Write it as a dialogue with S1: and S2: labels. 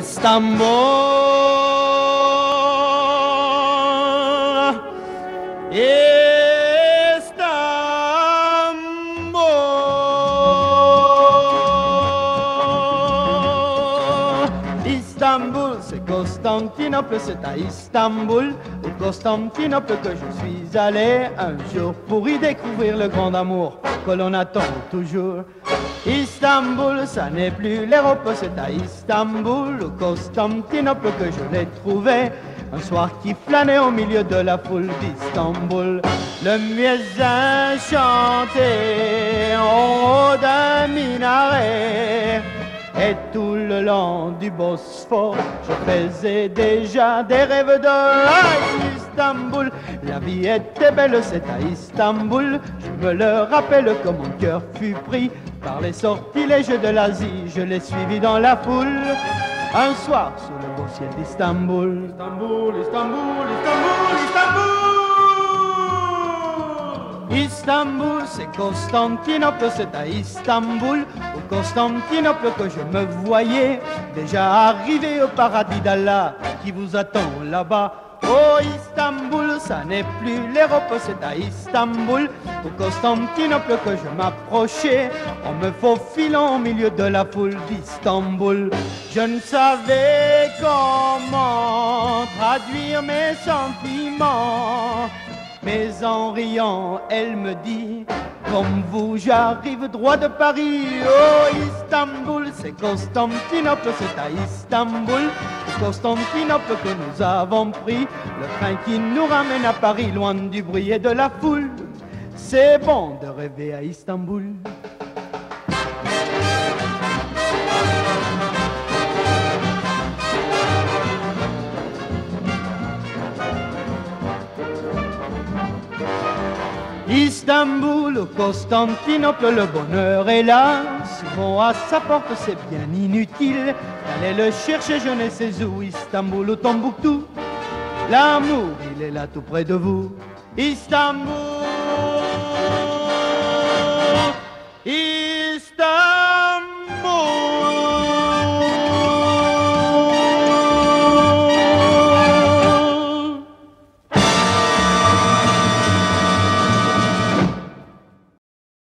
S1: Istanbul, c'est Constantinople, c'est à Istanbul, au Constantinople que je suis allé un jour pour y découvrir le grand amour que l'on attend toujours. Istanbul, ça n'est plus l'Europe, c'est à Istanbul, au Constantinople que je l'ai trouvé. Un soir qui flânait au milieu de la foule d'Istanbul, le muezzin chantait en haut d'un minaret. Et tout le long du Bosphore, je faisais déjà des rêves de Istanbul. La vie était belle, c'est à Istanbul. Je me le rappelle comme mon cœur fut pris par les sortilèges de l'Asie. Je l'ai suivi dans la foule. Un soir, sous le beau ciel d'Istanbul. Istanbul, Istanbul, Istanbul, Istanbul. Istanbul, c'est Constantinople, c'est à Istanbul, au Constantinople que je me voyais déjà arrivé au paradis d'Allah qui vous attend là-bas. Oh Istanbul, ça n'est plus l'Europe, c'est à Istanbul, au Constantinople que je m'approchais, en me faufilant au milieu de la foule d'Istanbul. Je ne savais comment traduire mes sentiments, mais en riant, elle me dit: comme vous, j'arrive droit de Paris. Oh Istanbul, c'est Constantinople, c'est à Istanbul, au Constantinople que nous avons pris le train qui nous ramène à Paris, loin du bruit et de la foule. C'est bon de rêver à Istanbul. Istanbul, au Constantinople, le bonheur est là. Souvent à sa porte, c'est bien inutile d'aller le chercher, je ne sais où. Istanbul, au Tombouctou, l'amour, il est là tout près de vous. Istanbul.